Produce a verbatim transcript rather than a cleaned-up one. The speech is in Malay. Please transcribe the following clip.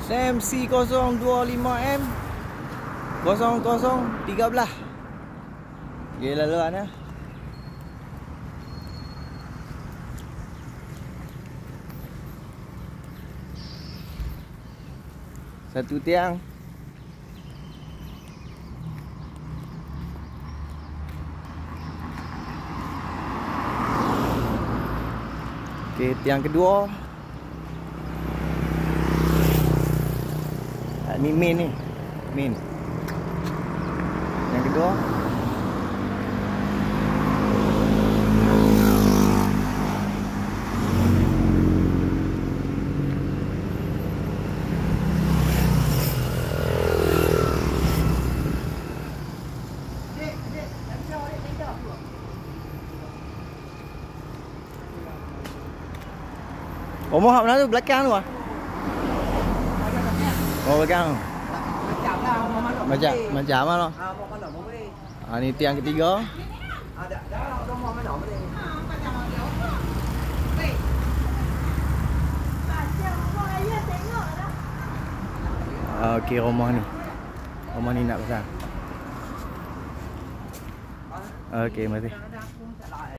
Sam C kosong dua lima M kosong kosong tiga belas. Okey, laluan ya. Satu tiang. Okey, tiang kedua. Ah, ni main ni. Main. Yang kedua. Rumah hak mana tu? Belakang tu ah. Oh, belakang. Macam lah, mau mana? Macam macam mana? Ah, mau mana? Mau boleh. Ah, ni tiang ketiga. Ada, dah, dah mau mana? Boleh. Ah, okey, rumah ni. Rumah ni nak pasang. Okey, mari.